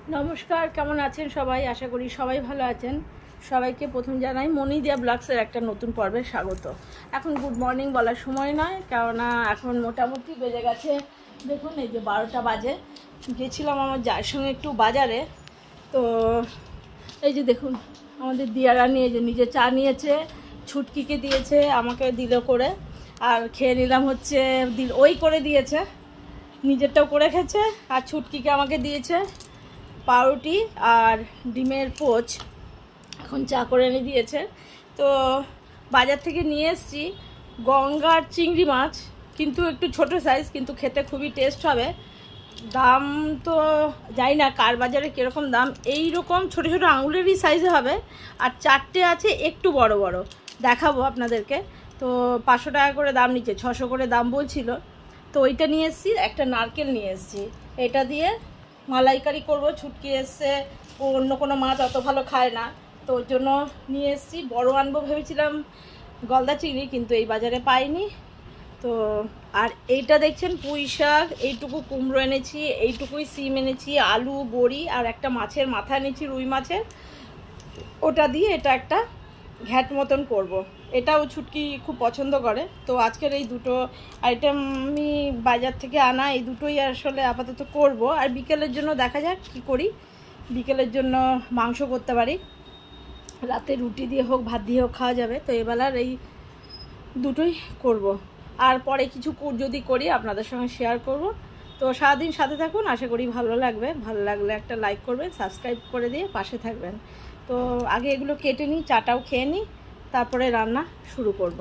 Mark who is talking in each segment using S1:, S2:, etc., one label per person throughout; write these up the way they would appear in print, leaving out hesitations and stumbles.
S1: নমস্কার, কেমন আছেন সবাই? আশা করি সবাই ভালো আছেন। সবাইকে প্রথম জানাই মনিদিয়া ব্লগসের একটা নতুন পর্বে স্বাগত। এখন গুড মর্নিং বলার সময় নয়, কেননা এখন মোটামুটি বেজে গেছে, দেখুন এই যে 12টা বাজে। গেছিলাম আমার যার সঙ্গে একটু বাজারে, তো এই যে দেখুন আমাদের দিয়ারানি এই যে নিজে চা নিয়েছে, ছুটকিকে দিয়েছে, আমাকে দিল করে, আর খেয়ে নিলাম হচ্ছে ওই করে দিয়েছে, নিজেরটাও করে খেয়েছে, আর ছুটকিকে আমাকে দিয়েছে পাউরুটি আর ডিমের পোচ। এখন চা করে এনে দিয়েছে। তো বাজার থেকে নিয়ে এসেছি গঙ্গার চিংড়ি মাছ, কিন্তু একটু ছোট সাইজ, কিন্তু খেতে খুবই টেস্ট হবে। দাম তো জানি না কার বাজারে কীরকম দাম, এই রকম ছোটো ছোটো আঙুলেরই সাইজে হবে, আর চারটে আছে একটু বড় বড়, দেখাবো আপনাদেরকে। তো 500 টাকা করে দাম নিচ্ছে, 600 করে দাম বলছিল। তো ওইটা নিয়ে এসেছি, একটা নারকেল নিয়ে এসেছি, এটা দিয়ে মালাইকারি করব। ছুটকি এসছে, ও অন্য কোনো মাছ অত ভালো খায় না, তো ওর জন্য নিয়ে এসেছি। বড় আনবো ভেবেছিলাম গলদা চিংড়ি, কিন্তু এই বাজারে পাইনি। তো আর এইটা দেখছেন পুঁই শাক, এইটুকু কুমড়ো এনেছি, এইটুকুই সিম এনেছি, আলু বড়ি আর একটা মাছের মাথা এনেছি, রুই মাছের, ওটা দিয়ে এটা একটা ঘ্যাট মতন করব। এটাও ছুটকি খুব পছন্দ করে। তো আজকের এই দুটো আইটেম আমি বাজার থেকে আনা, এই দুটোই আসলে আপাতত করব। আর বিকেলের জন্য দেখা যাক কি করি। বিকেলের জন্য মাংস করতে পারি, রাতে রুটি দিয়ে হোক ভাত দিয়ে হোক খাওয়া যাবে। তো এবেলার এই দুটোই করব, আর পরে কিছু যদি করি আপনাদের সঙ্গে শেয়ার করব। তো সারাদিন সাথে থাকুন, আশা করি ভালো লাগবে। ভালো লাগলে একটা লাইক করবেন, সাবস্ক্রাইব করে দিয়ে পাশে থাকবেন। তো আগে এগুলো কেটে নিই, চাটাও খেয়ে নিই, তারপরে রান্না শুরু করব।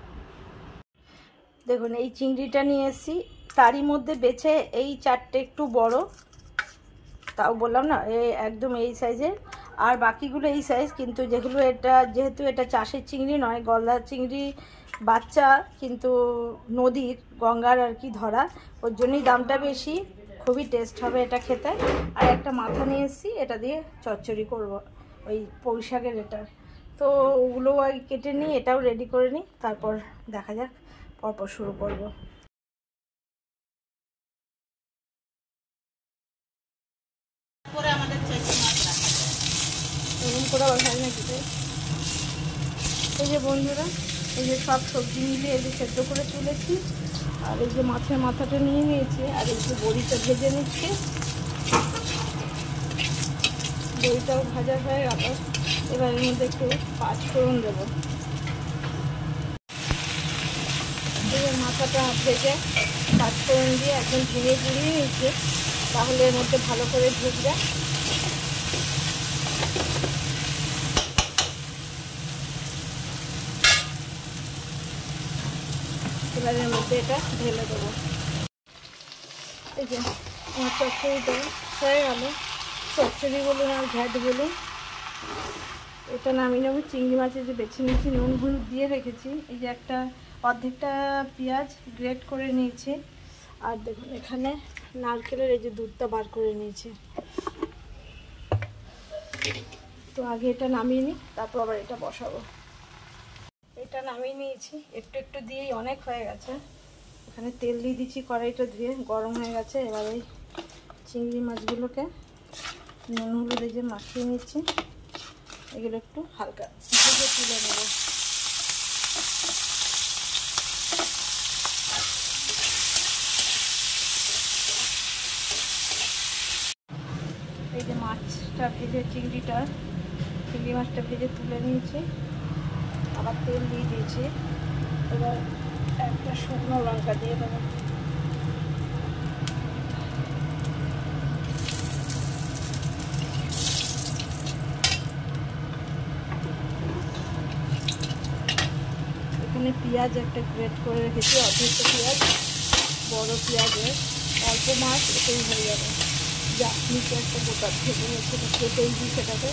S1: দেখুন এই চিংড়িটা নিয়ে এসেছি, তারই মধ্যে বেছে এই চারটে একটু বড়, তাও বললাম না একদম এই সাইজের, আর বাকিগুলো এই সাইজ। কিন্তু যেগুলো যেহেতু এটা চাষের চিংড়ি নয়, গলদা চিংড়ি বাচ্চা, কিন্তু নদীর গঙ্গার আর কি ধরা, ওর জন্যই দামটা বেশি। খুবই টেস্ট হবে এটা খেতে। আর একটা মাথা নিয়ে এসেছি, এটা দিয়ে চচ্চড়ি করব, ওই পুঁই শাকের এটা। তো ওগুলো কেটে নিই, এটাও রেডি করে নিই, তারপর দেখা যাক, পরপর শুরু করব। এরকম করে আবার ভালো নাকি? এই যে বন্ধুরা, এই যে সব সবজি মিলিয়ে এই যে সেদ্ধ করে তুলেছি, আর এই যে মাছের মাথাটা নিয়ে নিয়েছি, আর এই যে বড়িটা ভেজে নিচ্ছি। বড়িটাও ভাজা হয়ে গেল, এবার এর মধ্যে একটু পাঁচফোড়ন দেবো। এই যে মাথাটা ভেজে পাঁচফোড়ন দিয়ে একদম ভেঙে গুঁড়িয়ে নিচ্ছি, তাহলে এর মধ্যে ভালো করে ঢুকবে। এবার এর মধ্যে এটা ঢেলে দেবো। এই যে আমার চচ্চড়িটা হয়ে গেল, চচ্চড়ি বলুন আর ঘ্যাট বলুন। এটা নামিয়ে নেব। চিংড়ি মাছের যে বেছে নিয়েছি, নুন হলুদ দিয়ে রেখেছি। এই যে একটা অর্ধেকটা পেঁয়াজ গ্রেট করে নিয়েছি, আর দেখুন এখানে নারকেলের এই যে দুধটা বার করে নিয়েছি। তো আগে এটা নামিয়ে নিই, তারপর আবার এটা বসাবো। এটা নামিয়ে নিয়েছি, একটু একটু দিয়েই অনেক হয়ে গেছে। এখানে তেল দিয়ে দিচ্ছি, কড়াইটা ধুয়ে গরম হয়ে গেছে। এবার এই চিংড়ি মাছগুলোকে নুন হলুদ এই যে মাখিয়ে নিচ্ছি, এগুলো একটু হালকা ভেজে তুলে নেব। এই যে মাছটা ভেজে চিংড়ি মাছটা ভেজে তুলে নিয়েছি, আবার তেল দিয়ে দিয়েছি। এবার একটা শুকনো লঙ্কা দিয়ে দেবো। এখানে পেঁয়াজ একটা গ্রেট করে রেখেছি, অর্ধেকটা পেঁয়াজ, বড় পেঁয়াজের অল্প মাছ, এটাই হয়ে যাবে। যা নিচে একটা গোটা ভেজে নিচ্ছে, কেটেই দিই সেটাকে।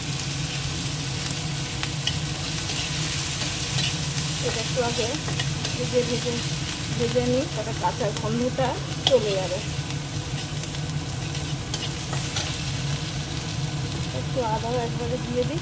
S1: এটা একটু আগে ভেজে নিই, তাতে কাঁচা গন্ধটা চলে যাবে। একটু আদা একবারে দিয়ে দিই,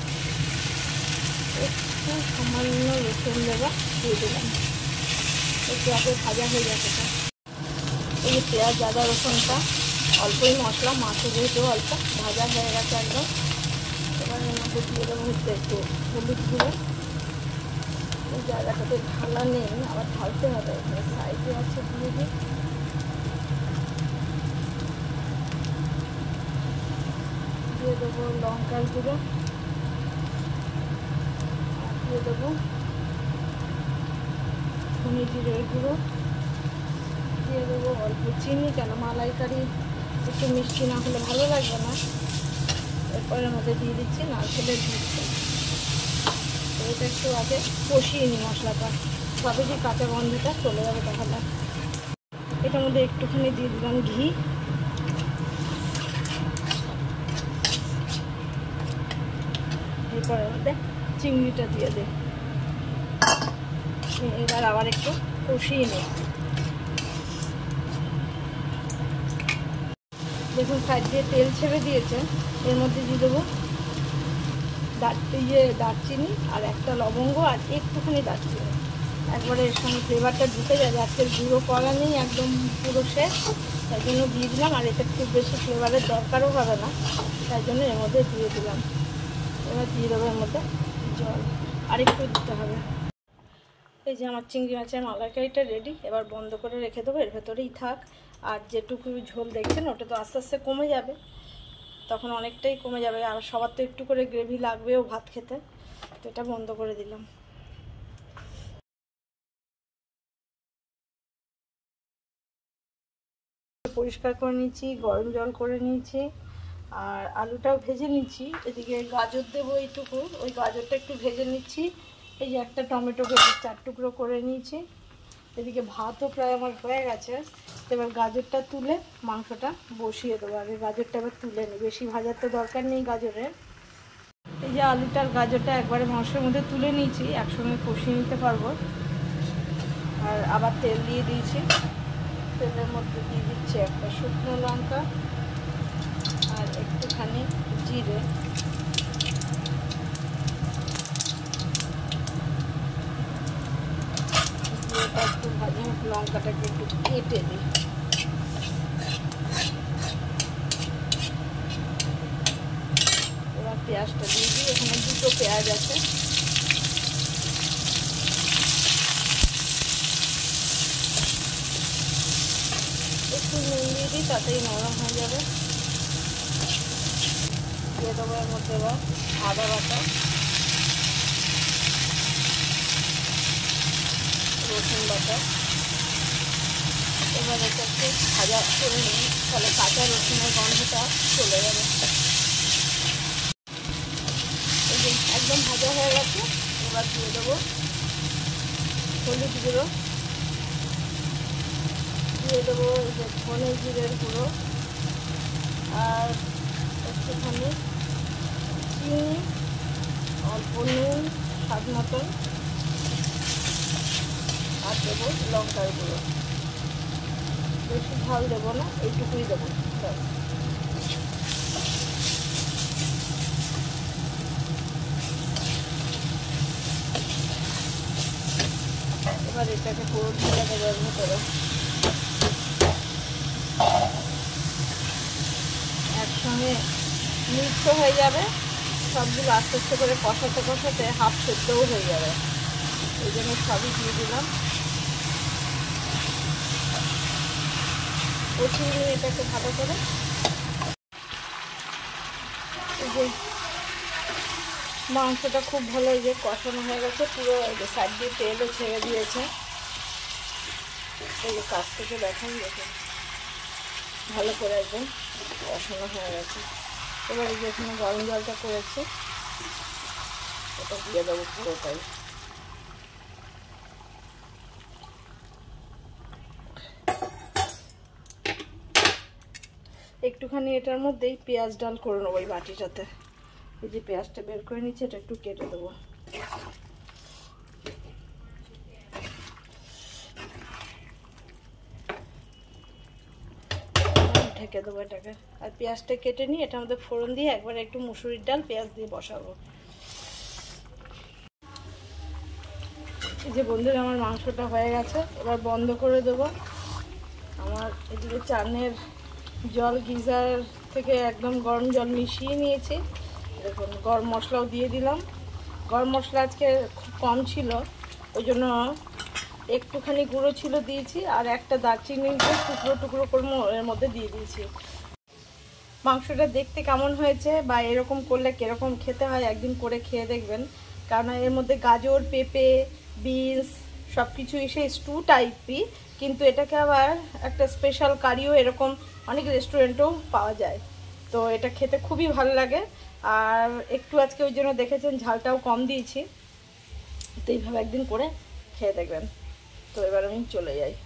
S1: একটু সামান্য রসুন দেওয়া দিয়ে দিলাম, একটু আগে ভাজা হয়ে যাবে। এই যে পেঁয়াজ আদা রসুনটা অল্পই মশলা, মাছও যেহেতু অল্প ভাজা হয়ে গেছে একদম। এবার এর মধ্যে দিয়ে দেবো হচ্ছে একটু হলুদ গুঁড়ো। এই জায়গাটাতে ঢালা নেই, আবার ঢালতে হবে, সাইডে আছে, দিয়ে দিই। দিয়ে দেবো লঙ্কার গুঁড়ো, আর দিয়ে দেবো ধনে জিরের গুঁড়ো, দিয়ে দেবো অল্প চিনি, কেন মালাইকারি একটু মিষ্টি না হলে ভালো লাগবে না। এরপরের মধ্যে দিয়ে দিচ্ছি নারকেলের দুধটা। তো এটা একটু আগে কষিয়ে নিই মশলাটা, তবে যে কাঁচা গন্ধটা চলে যাবে তাহলে। এটার মধ্যে একটুখানি দিয়ে দিলাম ঘি, এরপরের মধ্যে চিংড়িটা দিয়ে দিই। এবার আবার একটু কষিয়ে নিই। দেখুন সাইড দিয়ে তেল ছেড়ে দিয়েছে। এর মধ্যে দিয়ে দেবো দারচিনি আর একটা লবঙ্গ আর একটুখানি দারচিনি। একবারে এর সঙ্গে ফ্লেভারটা ঢুকে যাবে। আজকের গুঁড়ো করা নেই, একদম পুরো শেষ, তাই জন্য দিয়ে দিলাম। আর এটা খুব বেশি ফ্লেভারের দরকারও হবে না, তাই জন্য এর মধ্যে দিয়ে দিলাম। এবার দিয়ে দেবো এর মধ্যে জল, আর একটু দিতে হবে। এই যে আমার চিংড়ি মাছের মালাইকারিটা রেডি। এবার বন্ধ করে রেখে দেবো, এর ভেতরেই থাক। আর যেটুকু ঝোল দেখছেন ওটা তো আস্তে আস্তে কমে যাবে, তখন অনেকটাই কমে যাবে। আর সবার তো একটু করে গ্রেভি লাগবেও ভাত খেতে, তো এটা বন্ধ করে দিলাম। পরিষ্কার করে নিয়েছি, গরম জল করে নিয়েছি, আর আলুটাও ভেজে নিচ্ছি। এদিকে গাজর দেবো এইটুকু, ওই গাজরটা একটু ভেজে নিচ্ছি। এই যে একটা টমেটো ভেজে 4 টুকরো করে নিয়েছি। এদিকে ভাতও প্রায় আমার হয়ে গেছে। এবার গাজরটা তুলে মাংসটা বসিয়ে দেবো। আগে গাজরটা এবার তুলে নিই, বেশি ভাজার তো দরকার নেই গাজরের। এই যে আলুটার গাজরটা একবারে মাংসের মধ্যে তুলে নিয়েছি, একসঙ্গে কষিয়ে নিতে পারবো। আর আবার তেল দিয়ে দিয়েছি, তেলের মধ্যে দিয়ে দিচ্ছি একটা শুকনো লঙ্কা আর একটুখানি জিরে। জিরেটা একটু ভাজি, লঙ্কাটাকে একটু কেটে দিই। এবার পেঁয়াজটা দিয়ে দিই, এখানে 2টো পেঁয়াজ আছে। একটু নুন দিয়ে দিই, তাতেই নরম হয়ে যাবে। দিয়ে দেবো এর মধ্যে এবার আদা বাটা, রসুন বাটা। এবার এটা একটু ভাজা করে নিই, তাহলে কাঁচা রসুনের গন্ধটা চলে যাবে। এই যে একদম ভাজা হয়ে গেছে। এবার দিয়ে দেবো হলুদ গুঁড়ো, দিয়ে দেবো এই যে ধনে জিরের গুঁড়ো, আর একটুখানি চিনি, অল্প নুন স্বাদ মতন, আর দেবো লঙ্কার গুঁড়ো। বেশি ঝাল দেবো না, এইটুকুই দেবো ব্যাস। এবার এটাকে পুরো ঢেলে দেবো এর ভিতরে। একসঙ্গে মিক্সও হয়ে যাবে, সবগুলো আস্তে আস্তে করে কষাতে কষাতে হাফ সেদ্ধও হয়ে যাবে। এই জন্য সবই দিয়ে দিলাম। কষিয়ে নিয়ে এটাকে ভালো করে। এই যে মাংসটা খুব ভালো এই যে কষানো হয়ে গেছে, পুরো এই যে সাইড দিয়ে তেলও ছেড়ে দিয়েছে। এই যে কাছ থেকে দেখান, দেখুন ভালো করে একদম কষানো হয়ে গেছে। এবার এই যে এখানে গরম জলটা করেছি, এটা দিয়ে দেবো পুরোটাই। একটুখানি এটার মধ্যেই পেঁয়াজ ডাল করে নেবো এই বাটিটাতে। এই যে পেঁয়াজটা বের করে নিচ্ছি, এটা একটু কেটে দেবো। ঢেকে দেবো এটাকে। আর পেঁয়াজটা কেটে নিয়ে এটার মধ্যে ফোড়ন দিয়ে একবার একটু মুসুরির ডাল পেঁয়াজ দিয়ে বসাবো। এই যে বন্ধুরা আমার মাংসটা হয়ে গেছে, এবার বন্ধ করে দেবো। আমার এদিকে চানের জল গিজার থেকে একদম গরম জল মিশিয়ে নিয়েছি। দেখুন গরম মশলাও দিয়ে দিলাম। গরম মশলা আজকে খুব কম ছিল, ওই জন্য একটুখানি গুঁড়ো ছিল দিয়েছি, আর একটা দারচিনি টুকরো টুকরো করে এর মধ্যে দিয়ে দিয়েছি। মাংসটা দেখতে কেমন হয়েছে বা এরকম করলে কীরকম খেতে হয় একদিন করে খেয়ে দেখবেন, কারণ এর মধ্যে গাজর, পেঁপে, বিনস সব কিছু এসে স্টু টাইপই, কিন্তু এটাকে আবার একটা স্পেশাল কারিও এরকম অনেক রেস্টুরেন্টেও পাওয়া যায়। তো এটা খেতে খুবই ভালো লাগে। আর একটু আজকে ওই জন্য দেখেছেন ঝালটাও কম দিয়েছি। তো এইভাবে একদিন করে খেয়ে দেখবেন। তো এবার আমি চলে যাই।